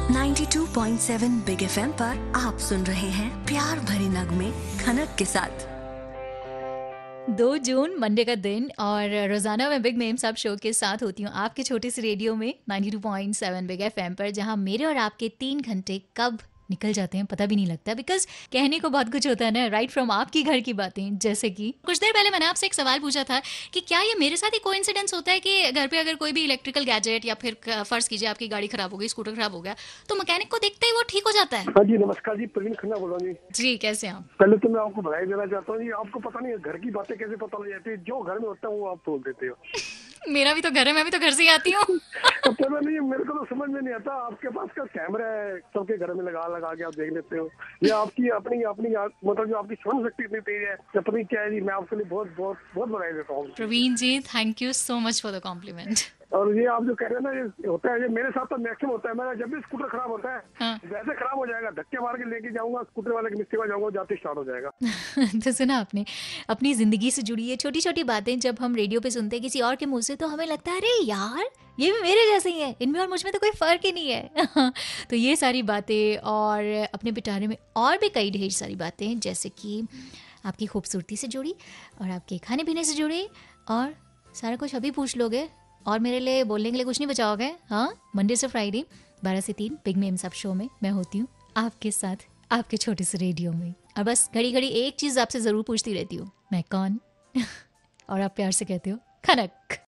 92.7 big FM पर आप सुन रहे हैं प्यार भरी नगमे खनक के साथ। 2 जून मंडे का दिन और रोजाना मैं बिग मेमसाब शो के साथ होती हूँ आपके छोटे से रेडियो में 92.7 बिग एफएम पर, जहाँ मेरे और आपके 3 घंटे कब निकल जाते हैं पता भी नहीं लगता, बिकॉज कहने को बहुत कुछ होता है ना, राइट फ्रॉम आपकी घर की बातें। जैसे कि कुछ देर पहले मैंने आपसे एक सवाल पूछा था कि क्या ये मेरे साथ ही कोइंसिडेंस होता है कि घर पे अगर कोई भी इलेक्ट्रिकल गैजेट या फिर फर्ज कीजिए आपकी गाड़ी खराब हो गई, स्कूटर खराब हो गया, तो मैकेनिक को देखते ही वो ठीक हो जाता है। हाँ जी, नमस्कार जी, प्रवीण खन्ना बोल रहा हूँ जी, कैसे हैं आप? पहले तो मैं आपको बधाई देना चाहता हूँ जी। आपको पता नहीं है घर की बातें कैसे पता लग जाती है, जो घर में होता है वो आप बोल देते हो। मेरा भी तो घर है, मैं भी तो घर से ही आती हूँ। तो पता नहीं, मेरे को तो समझ में नहीं आता, आपके पास का कैमरा है, सबके घर में लगा लगा के आप देख लेते हो, या आपकी अपनी अपनी मतलब जो आपकी श्रवण शक्ति इतनी तेज है, अपनी क्या है जी। मैं आपके लिए बहुत बहुत बहुत बधाई देता हूँ Praveen ji, thank you so much for the compliment. और ये आप जो कह रहे हैं ना, ये होता है, ये मेरे साथ तो मैक्सिमम होता है। मेरा जब भी स्कूटर खराब होता है, हाँ। वैसे खराब हो जाएगा, धक्के मार के लेके जाऊंगा, स्कूटर वाले के मिस्त्री में जाऊंगा, जाते स्टार्ट हो जाएगा। तो सुना आपने, अपनी जिंदगी से जुड़ी ये छोटी छोटी बातें जब हम रेडियो पे सुनते हैं किसी और के मुंह से, तो हमें लगता है अरे यार ये भी मेरे जैसे ही है, इनमें और मुझ में तो कोई फर्क ही नहीं है। तो ये सारी बातें और अपने पिटारे में और भी कई ढेर सारी बातें, जैसे कि आपकी खूबसूरती से जुड़ी और आपके खाने पीने से जुड़ी, और सारा कुछ अभी पूछ लोगे और मेरे लिए बोलने के लिए कुछ नहीं बचाओगे। हाँ, मंडे से फ्राइडे 12 से 3 बिग मेमसाब शो में मैं होती हूँ आपके साथ, आपके छोटे से रेडियो में। और बस घड़ी घड़ी एक चीज़ आपसे ज़रूर पूछती रहती हूँ, मैं कौन? और आप प्यार से कहते हो खनक।